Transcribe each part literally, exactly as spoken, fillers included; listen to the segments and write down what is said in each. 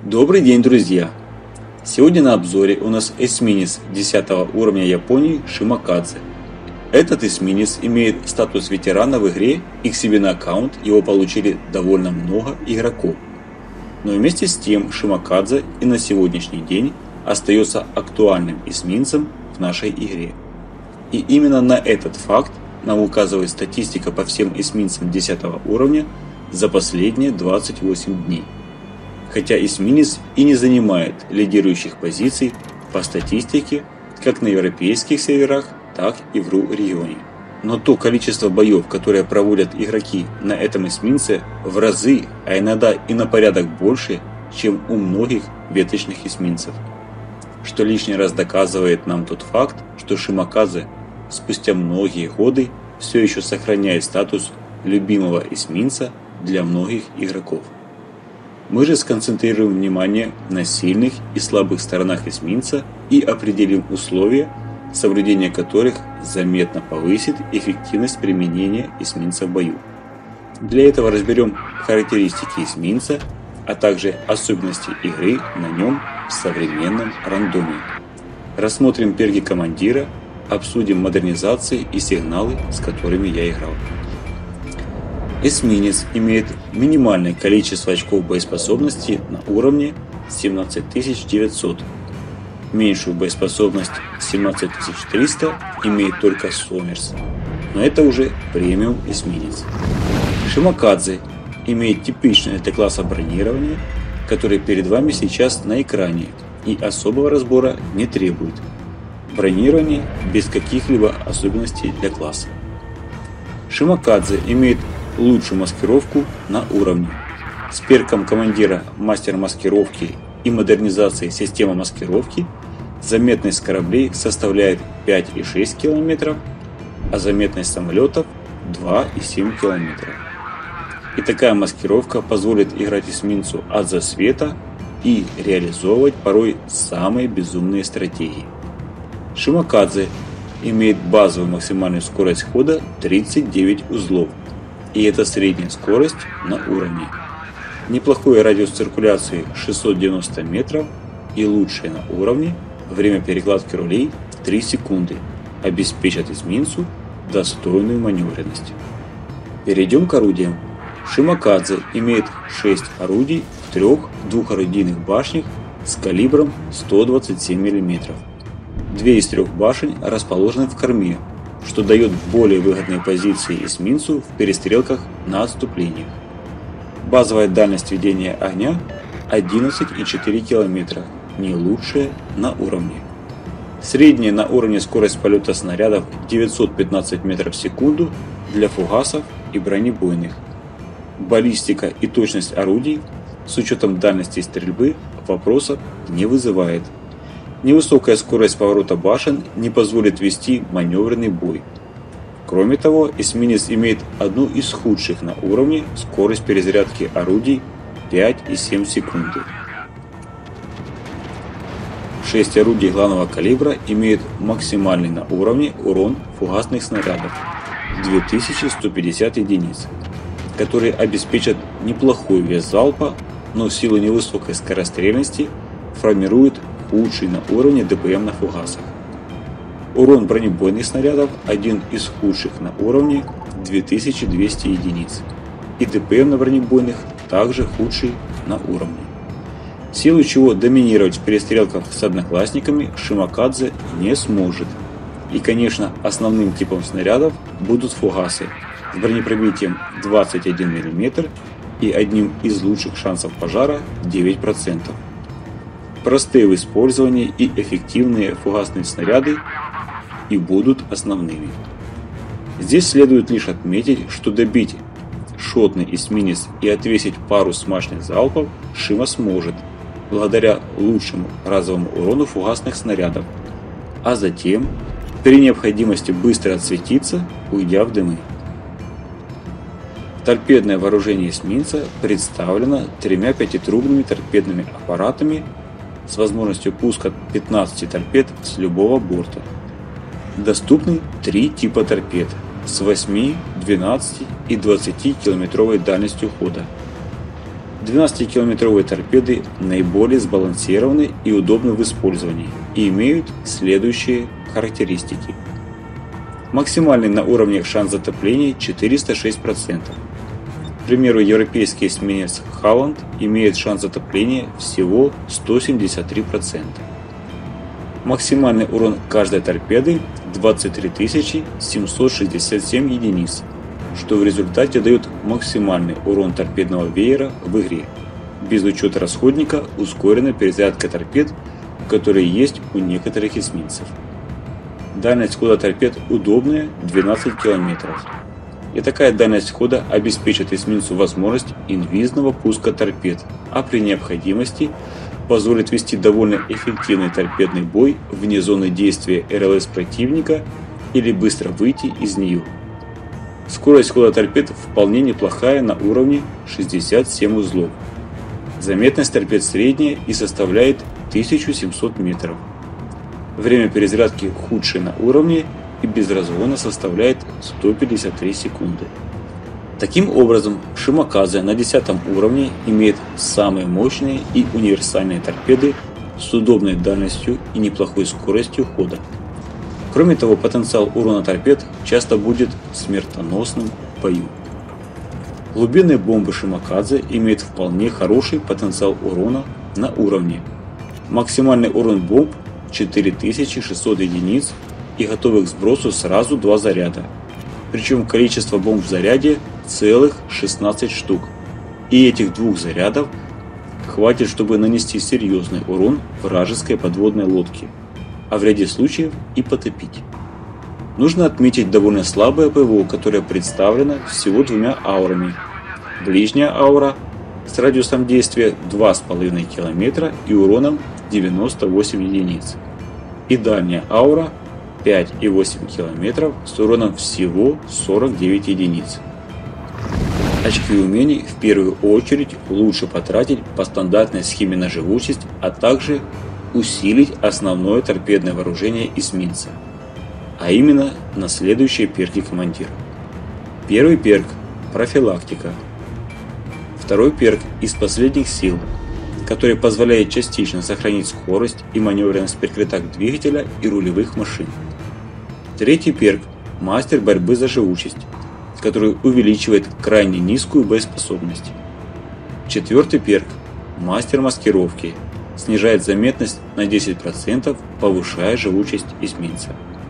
Добрый день, друзья! Сегодня на обзоре у нас эсминец десятого уровня Японии Шимакадзе. Этот эсминец имеет статус ветерана в игре, и к себе на аккаунт его получили довольно много игроков. Но вместе с тем Шимакадзе и на сегодняшний день остается актуальным эсминцем в нашей игре. И именно на этот факт нам указывает статистика по всем эсминцам десятого уровня за последние двадцать восемь дней. Хотя эсминец и не занимает лидирующих позиций по статистике как на европейских серверах, так и в ру-регионе. Но то количество боев, которые проводят игроки на этом эсминце, в разы, а иногда и на порядок больше, чем у многих веточных эсминцев. Что лишний раз доказывает нам тот факт, что Шимакадзе спустя многие годы все еще сохраняет статус любимого эсминца для многих игроков. Мы же сконцентрируем внимание на сильных и слабых сторонах эсминца и определим условия, соблюдение которых заметно повысит эффективность применения эсминца в бою. Для этого разберем характеристики эсминца, а также особенности игры на нем в современном рандоме. Рассмотрим перки командира, обсудим модернизации и сигналы, с которыми я играл. Эсминец имеет минимальное количество очков боеспособности на уровне семнадцать тысяч девятьсот. Меньшую боеспособность семнадцать тысяч триста имеет только Сомерс, но это уже премиум эсминец. Шимакадзе имеет типичное Т-класса бронирование, которое перед вами сейчас на экране и особого разбора не требует. Бронирование без каких-либо особенностей для класса. Шимакадзе имеет лучшую маскировку на уровне. С перком командира мастер маскировки и модернизации системы маскировки заметность кораблей составляет пять и шесть километров, а заметность самолетов два и семь километров. И такая маскировка позволит играть эсминцу от засвета и реализовывать порой самые безумные стратегии. Шимакадзе имеет базовую максимальную скорость хода тридцать девять узлов, и это средняя скорость на уровне. Неплохой радиус циркуляции шестьсот девяносто метров и лучшее на уровне время перекладки рулей три секунды обеспечат эсминцу достойную маневренность. Перейдем к орудиям. Шимакадзе имеет шесть орудий в трех двухорудийных башнях с калибром сто двадцать семь миллиметров. Две из трех башен расположены в корме, что дает более выгодные позиции эсминцу в перестрелках на отступлениях. Базовая дальность ведения огня одиннадцать и четыре километра, не лучшая на уровне. Средняя на уровне скорость полета снарядов девятьсот пятнадцать метров в секунду для фугасов и бронебойных. Баллистика и точность орудий с учетом дальности стрельбы вопросов не вызывает. Невысокая скорость поворота башен не позволит вести маневренный бой. Кроме того, эсминец имеет одну из худших на уровне скорость перезарядки орудий пять и семь секунды. шесть орудий главного калибра имеют максимальный на уровне урон фугасных снарядов две тысячи сто пятьдесят единиц, которые обеспечат неплохой вес залпа, но в силу невысокой скорострельности формируют худший на уровне ДПМ на фугасах. Урон бронебойных снарядов один из худших на уровне две тысячи двести единиц, и ДПМ на бронебойных также худший на уровне. В силу чего доминировать в перестрелках с одноклассниками Шимакадзе не сможет. И, конечно, основным типом снарядов будут фугасы с бронепробитием двадцать один миллиметр и одним из лучших шансов пожара девять процентов. Простые в использовании и эффективные фугасные снаряды и будут основными. Здесь следует лишь отметить, что добить шотный эсминец и отвесить пару смачных залпов Шима сможет, благодаря лучшему разовому урону фугасных снарядов, а затем при необходимости быстро отсветиться, уйдя в дымы. Торпедное вооружение эсминца представлено тремя пятитрубными торпедными аппаратами с возможностью пуска пятнадцати торпед с любого борта. Доступны три типа торпед с восьми, двенадцати и двадцати километровой дальностью хода. двенадцатикилометровые торпеды наиболее сбалансированы и удобны в использовании и имеют следующие характеристики. Максимальный на уровне шанс затопления четыреста шесть процентов. К примеру, европейский эсминец Халланд имеет шанс затопления всего сто семьдесят три процента. Максимальный урон каждой торпеды двадцать три тысячи семьсот шестьдесят семь единиц, что в результате дает максимальный урон торпедного веера в игре, без учета расходника ускоренной перезарядка торпед, которые есть у некоторых эсминцев. Дальность хода торпед удобная – двенадцать километров. И такая дальность хода обеспечит эсминцу возможность инвизного пуска торпед, а при необходимости позволит вести довольно эффективный торпедный бой вне зоны действия эр эл эс противника или быстро выйти из нее. Скорость хода торпед вполне неплохая на уровне шестьдесят семь узлов. Заметность торпед средняя и составляет тысячу семьсот метров. Время перезарядки худшее на уровне и без разгона составляет сто пятьдесят три секунды. Таким образом, Шимаказе на десятом уровне имеет самые мощные и универсальные торпеды с удобной дальностью и неплохой скоростью хода. Кроме того, потенциал урона торпед часто будет смертоносным в бою. Глубинные бомбы Шимакадзе имеют вполне хороший потенциал урона на уровне. Максимальный урон бомб четыре тысячи шестьсот единиц и готовых к сбросу сразу два заряда. Причем количество бомб в заряде целых шестнадцать штук. И этих двух зарядов хватит, чтобы нанести серьезный урон вражеской подводной лодке, а в ряде случаев и потопить. Нужно отметить довольно слабое ПВО, которое представлено всего двумя аурами. Ближняя аура с радиусом действия два с половиной километра и уроном девяносто восемь единиц. И дальняя аура пять и восемь километров с уроном всего сорок девять единиц. Очки умений в первую очередь лучше потратить по стандартной схеме на живучесть, а также усилить основное торпедное вооружение эсминца, а именно на следующие перки командира. Первый перк – профилактика. Второй перк – из последних сил, который позволяет частично сохранить скорость и маневренность перекрыток двигателя и рулевых машин. Третий перк – мастер борьбы за живучесть, который увеличивает крайне низкую боеспособность. Четвертый перк – мастер маскировки, снижает заметность на десять процентов, повышая живучесть эсминца.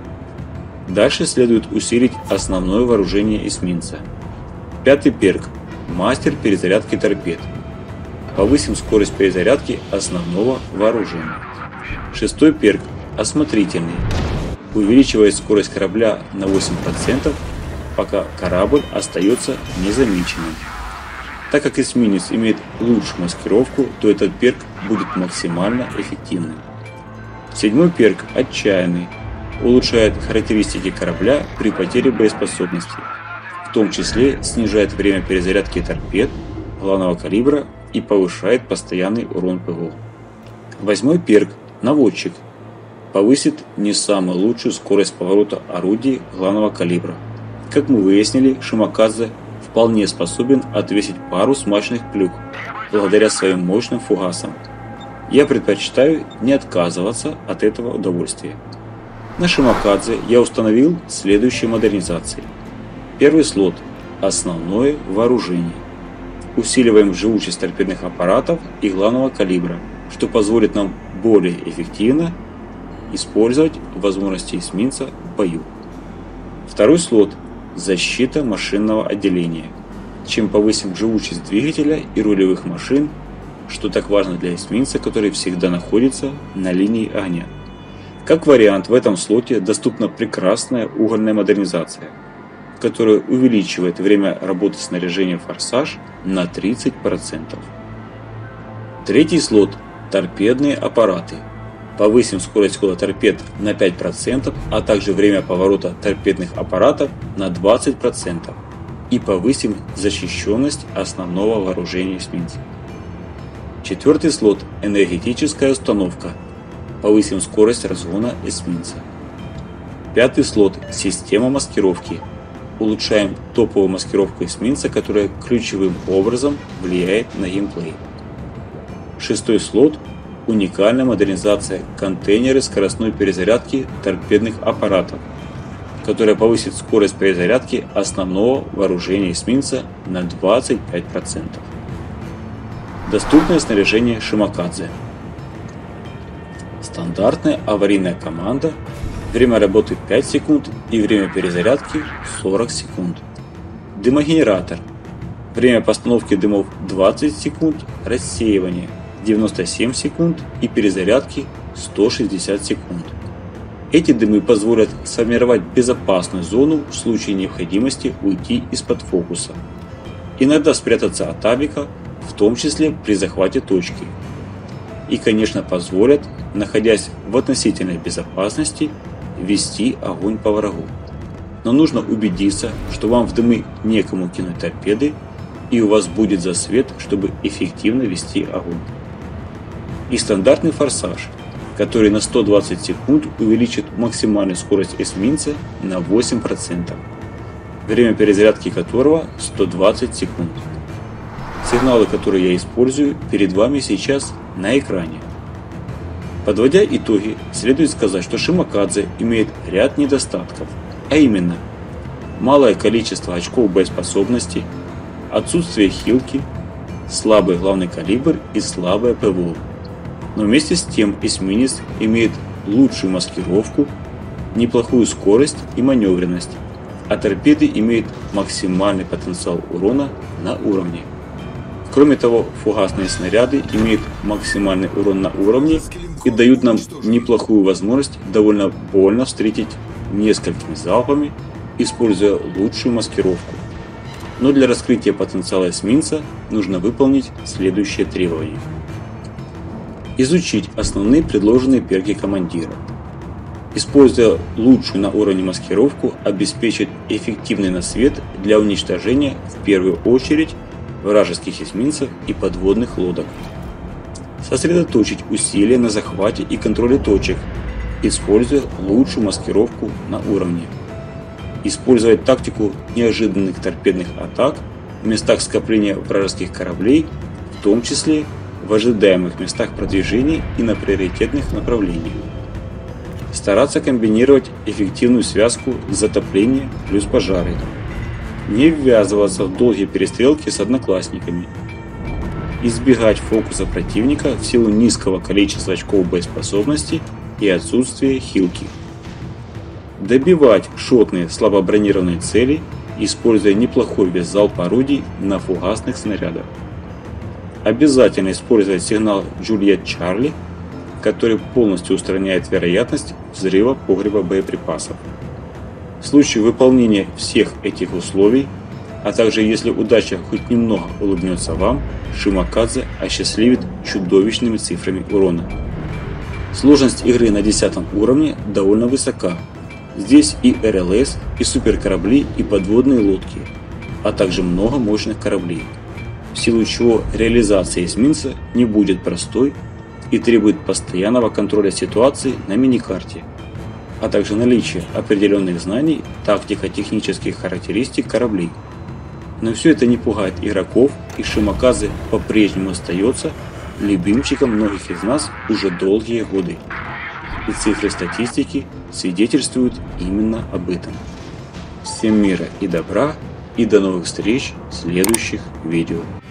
Дальше следует усилить основное вооружение эсминца. Пятый перк – мастер перезарядки торпед. Повысим скорость перезарядки основного вооружения. Шестой перк – осмотрительный, увеличивает скорость корабля на восемь процентов, пока корабль остается незамеченным. Так как эсминец имеет лучшую маскировку, то этот перк будет максимально эффективным. Седьмой перк – отчаянный, улучшает характеристики корабля при потере боеспособности, в том числе снижает время перезарядки торпед главного калибра и повышает постоянный урон ПВО. Восьмой перк – наводчик, повысит не самую лучшую скорость поворота орудий главного калибра. Как мы выяснили, Шимакадзе вполне способен отвесить пару смачных плюх благодаря своим мощным фугасам. Я предпочитаю не отказываться от этого удовольствия. На Шимакадзе я установил следующие модернизации. Первый слот – основное вооружение. Усиливаем живучесть торпедных аппаратов и главного калибра, что позволит нам более эффективно использовать возможности эсминца в бою. Второй слот – защита машинного отделения. Чем повысим живучесть двигателя и рулевых машин, что так важно для эсминца, который всегда находится на линии огня. Как вариант, в этом слоте доступна прекрасная угольная модернизация, которая увеличивает время работы снаряжения «Форсаж» на тридцать процентов. Третий слот – торпедные аппараты. Повысим скорость хода торпед на пять процентов, а также время поворота торпедных аппаратов на двадцать процентов и повысим защищенность основного вооружения эсминца. Четвертый слот – энергетическая установка. Повысим скорость разгона эсминца. Пятый слот – система маскировки. улучшаем топовую маскировку эсминца, которая ключевым образом влияет на геймплей. Шестой слот – уникальная модернизация контейнера скоростной перезарядки торпедных аппаратов, которая повысит скорость перезарядки основного вооружения эсминца на двадцать пять процентов. Доступное снаряжение Шимакадзе. Стандартная аварийная команда, время работы пять секунд и время перезарядки сорок секунд. Дымогенератор, время постановки дымов двадцать секунд, рассеивание девяносто семь секунд и перезарядки сто шестьдесят секунд. Эти дымы позволят сформировать безопасную зону в случае необходимости уйти из-под фокуса. Иногда спрятаться от авика, в том числе при захвате точки. И, конечно, позволят, находясь в относительной безопасности, вести огонь по врагу. Но нужно убедиться, что вам в дымы некому кинуть торпеды, и у вас будет засвет, чтобы эффективно вести огонь. И стандартный форсаж, который на сто двадцать секунд увеличит максимальную скорость эсминца на восемь процентов, время перезарядки которого сто двадцать секунд. Сигналы, которые я использую, перед вами сейчас на экране. Подводя итоги, следует сказать, что Шимакадзе имеет ряд недостатков, а именно малое количество очков боеспособности, отсутствие хилки, слабый главный калибр и слабое ПВО. Но вместе с тем эсминец имеет лучшую маскировку, неплохую скорость и маневренность, а торпеды имеют максимальный потенциал урона на уровне. Кроме того, фугасные снаряды имеют максимальный урон на уровне и дают нам неплохую возможность довольно больно встретить несколькими залпами, используя лучшую маскировку. Но для раскрытия потенциала эсминца нужно выполнить следующие требования. Изучить основные предложенные перки командира. Используя лучшую на уровне маскировку, обеспечить эффективный насвет для уничтожения в первую очередь вражеских эсминцев и подводных лодок. Сосредоточить усилия на захвате и контроле точек, используя лучшую маскировку на уровне. Использовать тактику неожиданных торпедных атак в местах скопления вражеских кораблей, в том числе в ожидаемых местах продвижения и на приоритетных направлениях. Стараться комбинировать эффективную связку затопления плюс пожары. Не ввязываться в долгие перестрелки с одноклассниками. Избегать фокуса противника в силу низкого количества очков боеспособности и отсутствия хилки. Добивать шотные слабобронированные цели, используя неплохой вес залпа орудий на фугасных снарядах. Обязательно использовать сигнал Джульет Чарли, который полностью устраняет вероятность взрыва погреба боеприпасов. В случае выполнения всех этих условий, а также если удача хоть немного улыбнется вам, Шимакадзе осчастливит чудовищными цифрами урона. Сложность игры на десятом уровне довольно высока. Здесь и эр эл эс, и суперкорабли, и подводные лодки, а также много мощных кораблей, в силу чего реализация эсминца не будет простой и требует постоянного контроля ситуации на миникарте, а также наличия определенных знаний тактико-технических характеристик кораблей. Но все это не пугает игроков, и Шимакадзе по-прежнему остается любимчиком многих из нас уже долгие годы. И цифры статистики свидетельствуют именно об этом. Всем мира и добра, и до новых встреч в следующих видео.